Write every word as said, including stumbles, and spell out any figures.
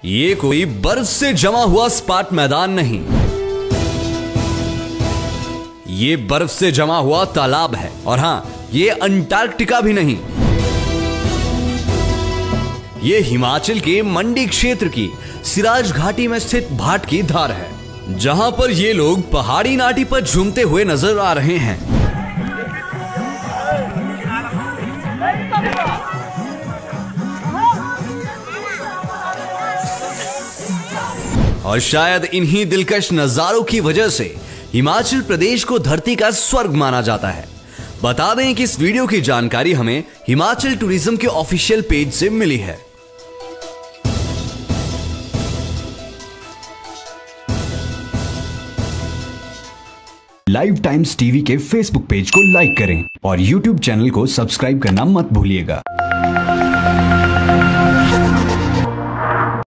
ये कोई बर्फ से जमा हुआ सपाट मैदान नहीं, ये बर्फ से जमा हुआ तालाब है। और हां, ये अंटार्कटिका भी नहीं, ये हिमाचल के मंडी क्षेत्र की सिराज घाटी में स्थित भाट की धार है, जहां पर ये लोग पहाड़ी नाटी पर झूमते हुए नजर आ रहे हैं। और शायद इन्हीं दिलकश नजारों की वजह से हिमाचल प्रदेश को धरती का स्वर्ग माना जाता है। बता दें कि इस वीडियो की जानकारी हमें हिमाचल टूरिज्म के ऑफिशियल पेज से मिली है। लाइव टाइम्स टीवी के फेसबुक पेज को लाइक करें और यूट्यूब चैनल को सब्सक्राइब करना मत भूलिएगा।